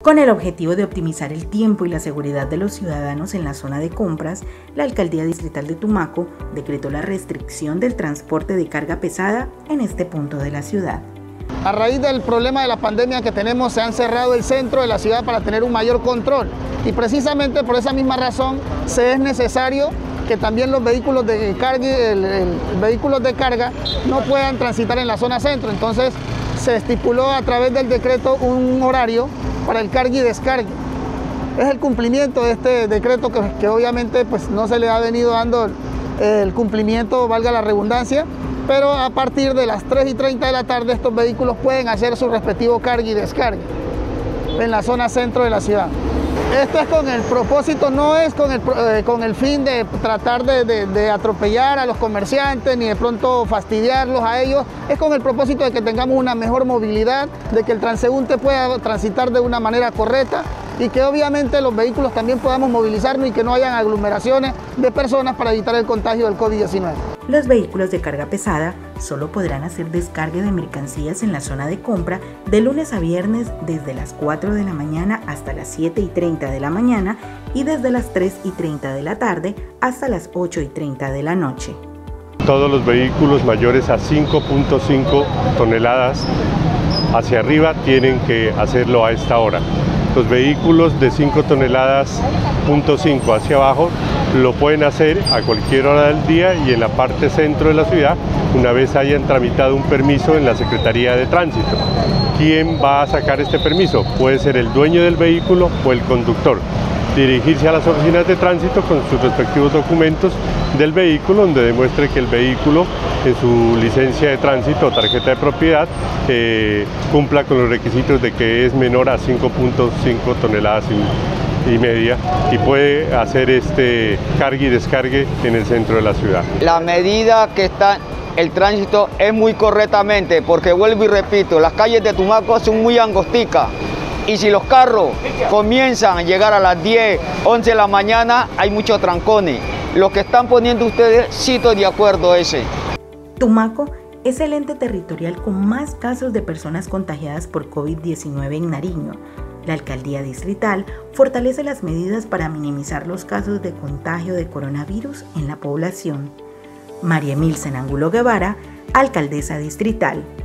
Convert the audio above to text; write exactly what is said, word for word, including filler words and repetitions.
Con el objetivo de optimizar el tiempo y la seguridad de los ciudadanos en la zona de compras, la Alcaldía Distrital de Tumaco decretó la restricción del transporte de carga pesada en este punto de la ciudad. A raíz del problema de la pandemia que tenemos, se han cerrado el centro de la ciudad para tener un mayor control. Y precisamente por esa misma razón, se es necesario que también los vehículos de carga, el, el, vehículos de carga no puedan transitar en la zona centro. Entonces, se estipuló a través del decreto un horario para el cargue y descargue. Es el cumplimiento de este decreto que, que obviamente pues, no se le ha venido dando el cumplimiento, valga la redundancia, pero a partir de las tres y treinta de la tarde estos vehículos pueden hacer su respectivo cargue y descargue en la zona centro de la ciudad. Esto es con el propósito, no es con el, eh, con el fin de tratar de, de, de atropellar a los comerciantes ni de pronto fastidiarlos a ellos, es con el propósito de que tengamos una mejor movilidad, de que el transeúnte pueda transitar de una manera correcta y que obviamente los vehículos también podamos movilizarnos y que no hayan aglomeraciones de personas para evitar el contagio del COVID diecinueve. Los vehículos de carga pesada solo podrán hacer descargue de mercancías en la zona de compra de lunes a viernes desde las cuatro de la mañana hasta las siete y treinta de la mañana y desde las tres y treinta de la tarde hasta las ocho y treinta de la noche. Todos los vehículos mayores a cinco punto cinco toneladas hacia arriba tienen que hacerlo a esta hora. Los vehículos de cinco toneladas punto cinco hacia abajo lo pueden hacer a cualquier hora del día y en la parte centro de la ciudad una vez hayan tramitado un permiso en la Secretaría de Tránsito. ¿Quién va a sacar este permiso? Puede ser el dueño del vehículo o el conductor. Dirigirse a las oficinas de tránsito con sus respectivos documentos del vehículo donde demuestre que el vehículo en su licencia de tránsito o tarjeta de propiedad eh, cumpla con los requisitos de que es menor a cinco punto cinco toneladas y, y media y puede hacer este cargue y descargue en el centro de la ciudad. La medida que está el tránsito es muy correctamente porque vuelvo y repito, las calles de Tumaco son muy angosticas. Y si los carros comienzan a llegar a las diez, once de la mañana, hay muchos trancones. Lo que están poniendo ustedes, sí estoy de acuerdo ese. Tumaco es el ente territorial con más casos de personas contagiadas por COVID diecinueve en Nariño. La Alcaldía Distrital fortalece las medidas para minimizar los casos de contagio de coronavirus en la población. María Emilsen Angulo Guevara, Alcaldesa Distrital.